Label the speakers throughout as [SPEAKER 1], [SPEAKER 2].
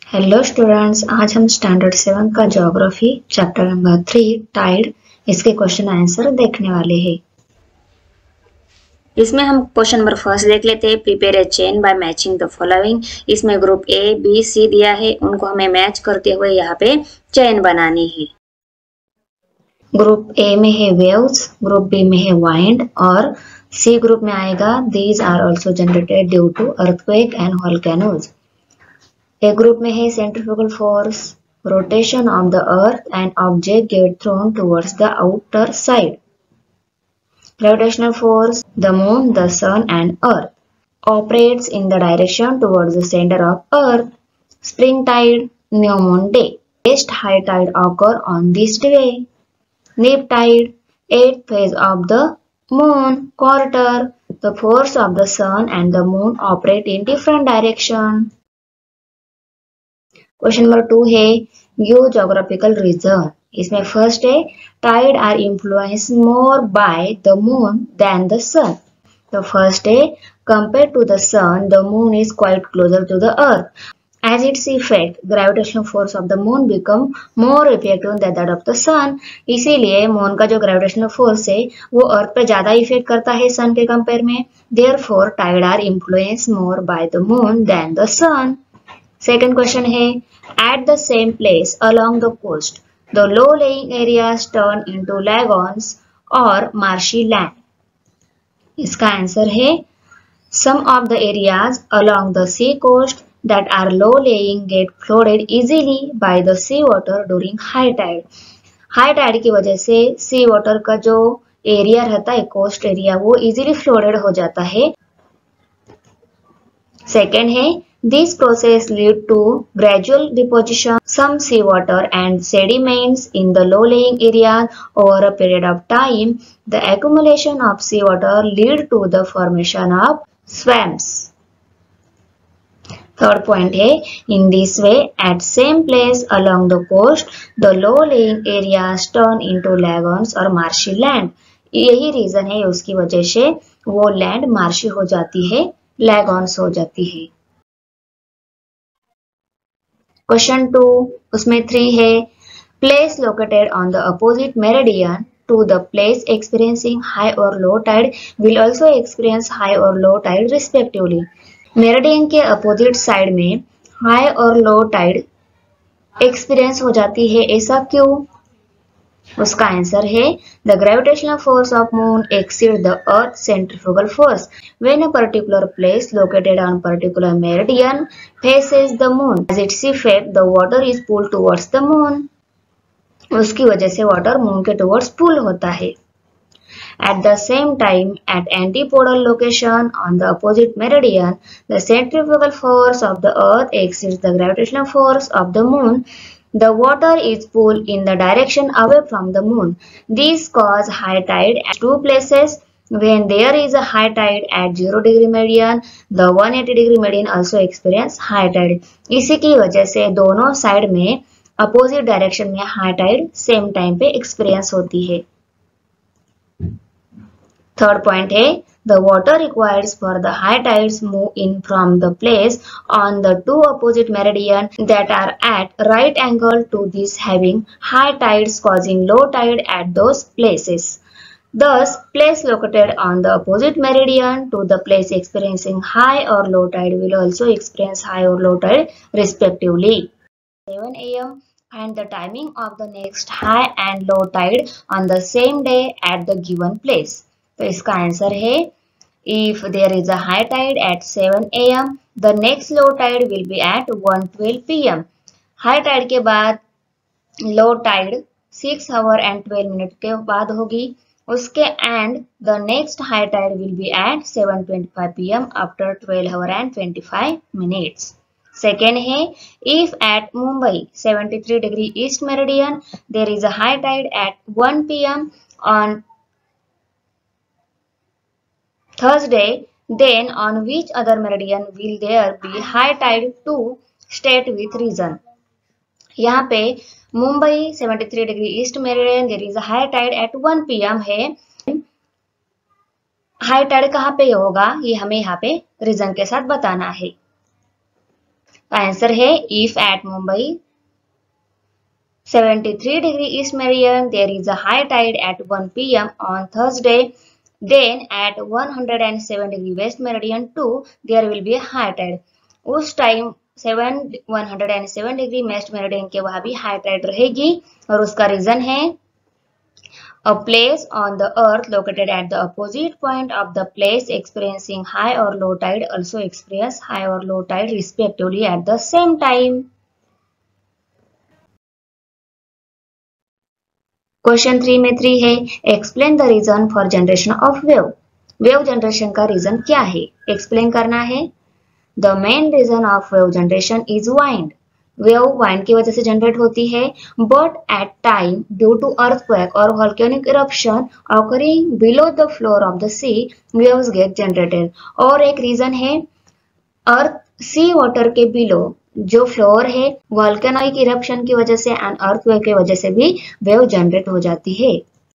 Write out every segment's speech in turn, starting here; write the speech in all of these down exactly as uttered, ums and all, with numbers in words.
[SPEAKER 1] Hello students, आज हम standard seven का geography chapter number three tide इसके क्वेश्चन आंसर देखने वाले हैं।
[SPEAKER 2] इसमें हम क्वेश्चन नंबर फर्स्ट देख लेते हैं। Prepare a chain by matching the following. इसमें ग्रुप ए बी सी दिया है, उनको हमें मैच करते हुए यहाँ पे चेन बनानी है।
[SPEAKER 1] ग्रुप ए में है वेव्स, ग्रुप बी में है वाइंड और सी ग्रुप में आएगा these are also generated due to earthquake and volcanoes. A group में है centrifugal force, rotation of the earth and object get thrown towards the outer side. Gravitational force, the moon, the sun and earth operates in the direction towards the center of earth. Spring tide, new moon day. Best high tide occur on this day. Neap tide, eighth phase of the moon quarter. The force of the sun and the moon operate in different direction. Question number two है give geographical reason. इसमें first है tide are influence more by the moon than the sun. तो first है compare to the sun the moon is quite closer to the earth. As its effect gravitational force of the moon become more effective than that of the sun. इसीलिए moon का जो gravitational force है वो अर्थ पे ज्यादा effect करता है सन के कंपेयर में। Therefore tide are influence more by the moon than the sun. Second question है at the same place along the coast the low lying areas turn into lagons or marshy land. इसका answer है some of the areas along the sea coast that are low lying get flooded easily by the sea water during high tide. High tide की वजह से सी water का जो area रहता है coast area वो इजीली फ्लोडेड हो जाता है। सेकेंड है this process lead to gradual deposition some seawater and sediments in the low-lying areas over a period of time. The accumulation of seawater lead to the formation of swamps. Third point है in this way at same place along the coast the low-lying areas turn into lagons or marshy land. यही reason है उसकी वजह से वो land marshy हो जाती है, लैगॉन्स हो जाती है। क्वेश्चन टू उसमें थ्री है place located on the opposite meridian to the place experiencing high और low tide will also experience high और लो टाइड रिस्पेक्टिवली। मेरिडियन के अपोजिट साइड में हाई और लो टाइड एक्सपीरियंस हो जाती है, ऐसा क्यों? उसका आंसर है the gravitational force of moon exceed the earth centrifugal force when a particular place located on particular meridian faces the moon as its effect the water is pulled towards the moon. उसकी वजह से water moon के towards pull होता है। At the same time, at antipodal location on the opposite meridian, the centrifugal force of the earth exceeds the gravitational force of the moon. The water is pulled in the direction away from the moon. These cause high tide at two places. When there is a high tide at zero degree meridian, the one hundred eighty degree meridian also experience high tide. इसी की वजह से दोनों side में opposite direction में high tide same time पे experience होती है। थर्ड पॉइंट है the water required for the high tides move in from the place on the two opposite meridian that are at right angle to this having high tides causing low tide at those places. Thus, place located on the opposite meridian to the place experiencing high or low tide will also experience high or low tide respectively. seven A M and the timing of the next high and low tide on the same day at the given place. तो इसका answer है if there is a high tide at seven A M the next low tide will be at one twelve P M. High tide के बाद low tide six hour and twelve minute के बाद होगी उसके and the next high tide will be at seven twenty-five P M after twelve hour and twenty-five minutes. Second है if at Mumbai seventy-three degree east meridian there is a high tide at one P M on Thursday, then on which other meridian will there be high tide to state with reason. यहाँ पे Mumbai seventy-three degree east meridian there is a high tide at one P M है। High tide कहाँ पे होगा ये हमें यहाँ पे रीजन के साथ बताना है। तो आंसर है if at Mumbai seventy-three degree east meridian there is a high tide at one p m on Thursday, then at one hundred seven degree west meridian too there will be a high tide. उस time seven one hundred seven degree west meridian के वहां भी high Tide रहेगी और उसका reason है a place on the earth located at the opposite point of the place experiencing high or low tide also experience high or low tide respectively at the same time. Question three में three है explain the reason for generation of wave. Wave generation का reason क्या है, explain करना है. The main reason of wave generation is wind. Wave wind की वजह से जनरेट होती है, but at time due to earthquake और volcanic eruption occurring below the floor of the sea waves get generated. और एक रीजन है अर्थ सी वाटर के बिलो जो फ्लोर है वोल्केनिक इरप्शन की वजह से एंड अर्थक्वेक की वजह से भी वेव जनरेट हो जाती है.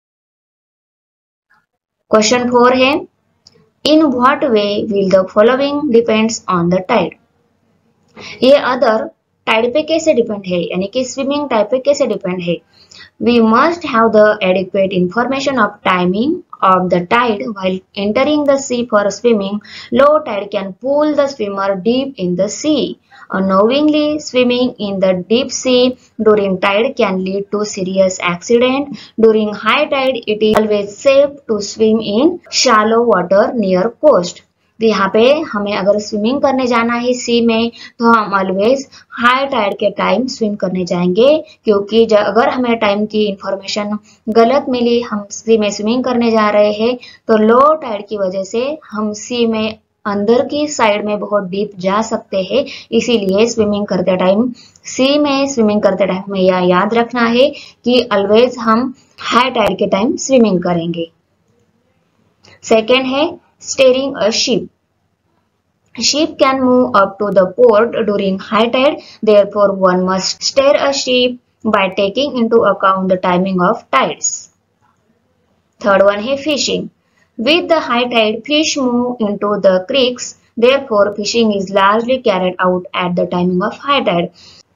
[SPEAKER 1] क्वेश्चन फोर है in what way will the following depends on the tide. ये अदर टाइड पे कैसे डिपेंड है, यानी कि स्विमिंग टाइड पे कैसे डिपेंड है. We must have the adequate information of timing of the tide while entering the sea for swimming. Low tide can pull the swimmer deep in the sea. Unknowingly swimming in the deep sea during tide can lead to serious accident. During high tide, it is always safe to swim in shallow water near coast. तो यहाँ पे हमें अगर swimming करने जाना है सी में तो हम ऑलवेज हाई टाइड के टाइम स्विम करने जाएंगे, क्योंकि अगर हमें टाइम की इंफॉर्मेशन गलत मिली, हम सी में स्विमिंग करने जा रहे हैं तो लो टाइड की वजह से हम सी में अंदर की साइड में बहुत डीप जा सकते हैं. इसीलिए स्विमिंग करते टाइम सी में स्विमिंग करते टाइम हमें यह याद रखना है कि ऑलवेज हम हाई टाइड के टाइम स्विमिंग करेंगे. सेकेंड है steering a ship. Ship can move up to the port during high tide, therefore one must steer a ship by taking into account the timing of tides. Third one है fishing. With the high tide, fish move into the creeks, therefore fishing is largely carried out at the timing of high tide.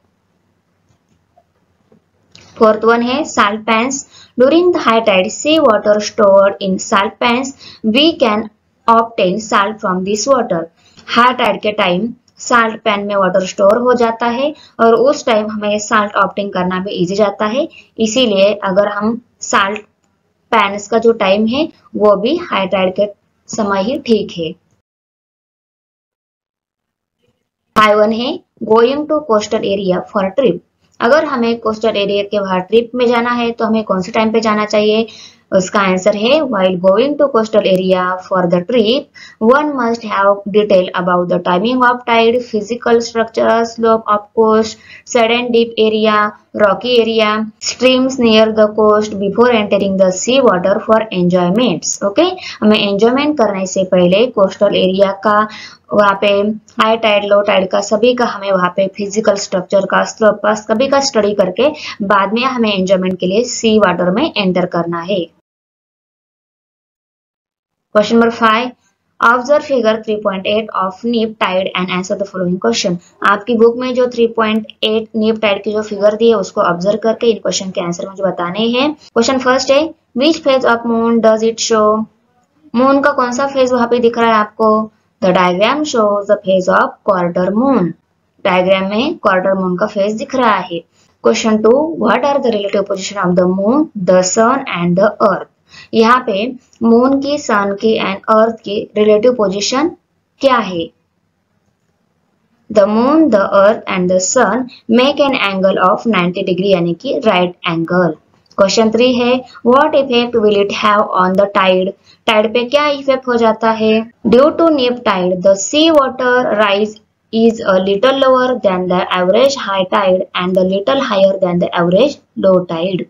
[SPEAKER 1] Fourth one है salt pans. During the high tide, sea water stored in salt pans, we can obtain salt from this water. High tide के time salt pan में water store हो जाता है और उस time हमें salt opting करना भी इजी जाता है. इसीलिए अगर हम साल्ट पैन्स का जो टाइम है वो भी हाई टाइड के समय ही ठीक है. फाइव वन है going to coastal area for trip. अगर हमें कोस्टल एरिया के बाहर ट्रिप में जाना है तो हमें कौन से टाइम पे जाना चाहिए, उसका आंसर है while going to coastal area for the trip one must have detail about the timing of tide, physical structure, slope of coast, sudden deep area, rocky area, streams near the coast before entering the sea water for enjoyments. Okay okay? हमें enjoyment करने से पहले coastal area का वहाँ पे high Tide low tide का सभी का हमें वहाँ पे फिजिकल स्ट्रक्चर का स्लोप का सभी का स्टडी करके बाद में हमें एंजॉयमेंट के लिए सी वाटर में एंटर करना है. Question number five observe figure three point eight of neap tide and answer the following question. आपकी बुक में जो three point eight neap tide की जो फिगर दी है उसको ऑब्जर्व करके इन क्वेश्चन के आंसर मुझे बताने हैं. क्वेश्चन फर्स्ट है which phase of moon does it show. Moon का कौन सा फेज वहां पे दिख रहा है आपको. The diagram shows the phase of quarter moon. Diagram में क्वार्टर मून का फेज दिख रहा है. Question two what are the relative position of the moon, the sun and the earth. यहाँ पे मून की, सन की एंड अर्थ की रिलेटिव पोजीशन क्या है. The moon, the earth and the sun make an angle of ninety degree यानी कि right angle. Question three है what effect will it have on the tide. Tide पे क्या इफेक्ट हो जाता है. Due to neap tide the sea water rise is a little lower than the average high tide and a little higher than the average low tide.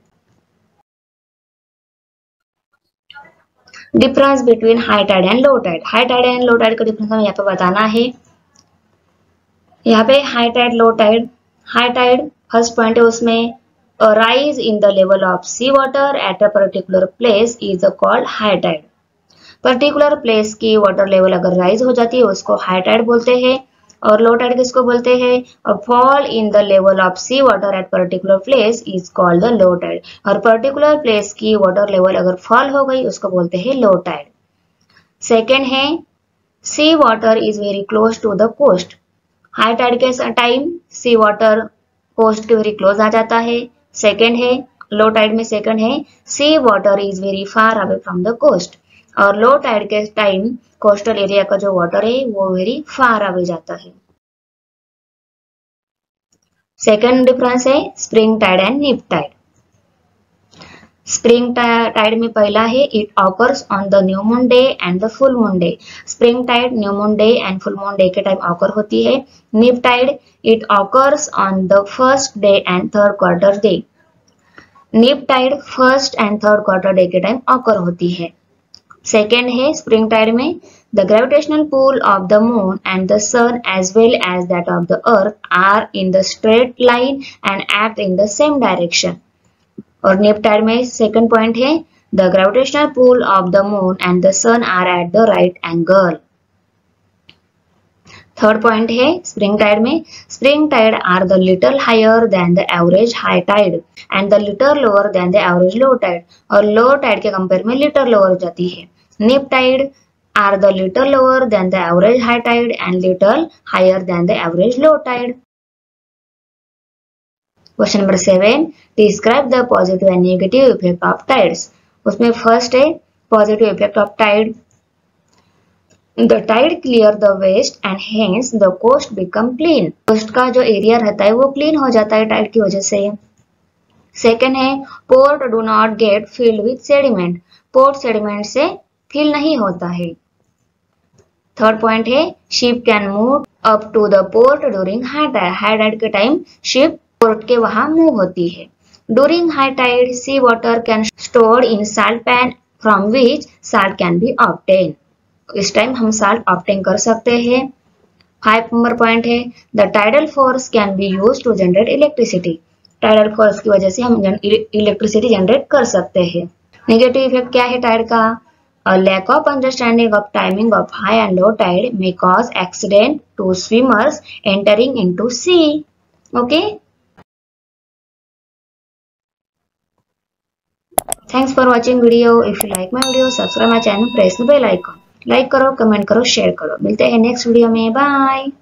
[SPEAKER 1] Difference between high tide and low tide. High tide and low tide का difference हमें यहाँ पे बताना है. यहाँ पे high tide, low tide. High tide first point है उसमें a rise in the level of sea water at a particular place is called high tide. Particular place की वाटर लेवल अगर राइज हो जाती है उसको हाई टाइड बोलते हैं. और लो टाइड किसको बोलते हैं? A fall in the level of sea water at particular place is called the low tide. और पर्टिकुलर प्लेस की वाटर लेवल अगर फॉल हो गई उसको बोलते हैं लो टाइड। सेकेंड है sea water is very close to the coast. High tide के टाइम सी वाटर कोस्ट के वेरी क्लोज आ जाता है। सेकेंड है लो टाइड में सेकेंड है sea water is very far away from the coast. और लो टाइड के टाइम कोस्टल एरिया का जो वाटर है वो वेरी फार अवे जाता है। सेकेंड डिफरेंस है spring tide and neap tide. Spring tide में पहला है it occurs on the new moon day and the full moon day. Spring tide new moon day and full moon day के time occur होती है। Neap tide it occurs on the first day and third quarter day. Neap tide first and third quarter day के time occur होती है। Second है spring tide में the gravitational pull of the moon and the sun as well as that of the earth are in the straight line and act in the same direction. और neap tide में second point है the gravitational pull of the moon and the sun are at the right angle. Third point है spring tide में spring tide are the little higher than the average high tide and the little lower than the average low tide. और low tide के compare में little lower हो जाती है। Neap tide are the little lower than the average high tide and little higher than the average low tide. Question number seven describe the positive and negative effect of tides. उसमें first है positive effect of tide. The tide clear the waste and hence the coast become clean. Coast का जो area रहता है वो clean हो जाता है टाइड की वजह से। सेकेंड है port do not get filled with sediment. Port sediment से फिल नहीं होता है। थर्ड पॉइंट है ship can move up to the port during high tide. High tide के टाइम शिप पोर्ट के वहां मूव होती है। During high tide sea water can stored in salt pan from which salt can be obtain. इस time हम salt obtain कर सकते हैं। फाइव नंबर पॉइंट है the tidal force can be use to generate electricity. Tidal force की वजह से हम इलेक्ट्रिसिटी जनरेट कर सकते हैं। नेगेटिव इफेक्ट क्या है टाइड का? A lack of understanding of timing of high and low tide may cause accident to swimmers entering into sea. Okay? Thanks for watching video. If you like my video, subscribe my channel, press the bell icon. Like करो, comment करो, share करो। मिलते हैं next video में। Bye.